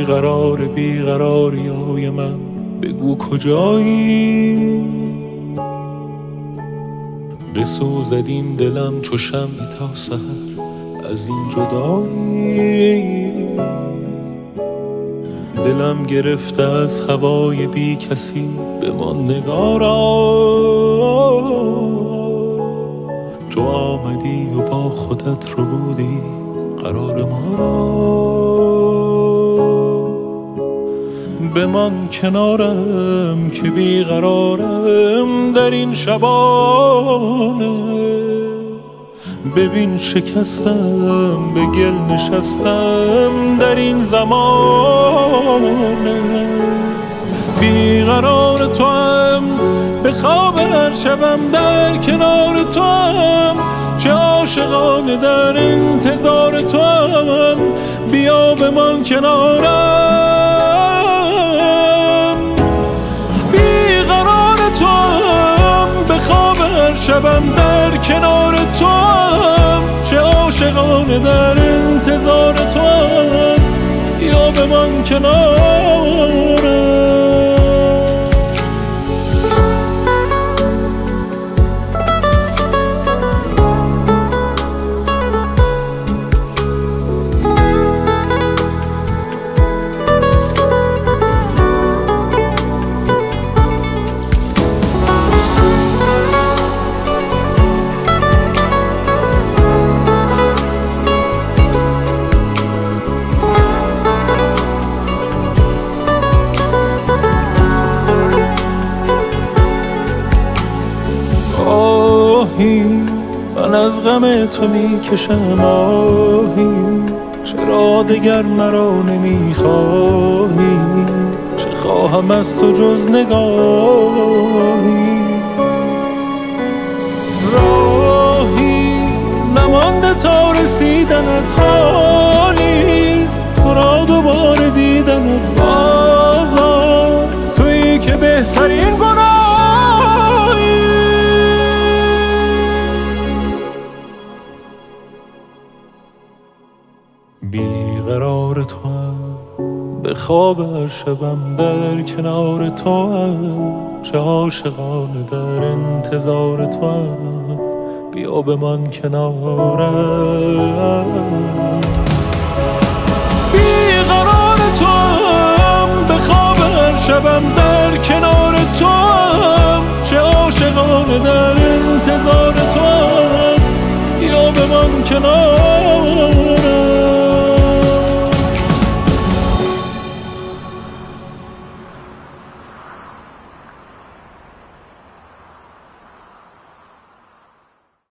بیقراریای من بگو کجایی؟ بسوزد این دلم چو شمعی تا سحر از این جدایی. دلم گرفته از هوای بی کسی بمان نگارا. تو آمدی و با خودت رو بودی قرار ما را. بمان کنارم که بیقرارم در این شبانه. ببین شکستم به گل نشستم در این زمانه. بیقرار تو هم به خواب هر شبم در کنار تو هم. چه عاشقانه در انتظار تو هم. بیا بمان کنارم. بیقرار تو هم به خواب هر شبم در کنار تو هم. چه عاشقانه در انتظار تو هم. بیا بمان کنارم. من از غم تو می کشم آهی. چرا دگر مرا نمی خواهی؟ چه خواهم از تو جز نگاهی؟ راهی نمانده تا رسیدنت حالیست. تو را دوباره دیدنت بازا. تویی که بهترین گناهی. بیقرار تو هم به خواب هر شبم در کنار تو هم. چه عاشقانه در انتظار تو هم. بیا بمان کنارم. بیقرار تو هم به خواب هر شبم در کنار تو هم. چه عاشقانه در انتظار تو هم. بیا بمان کنارم.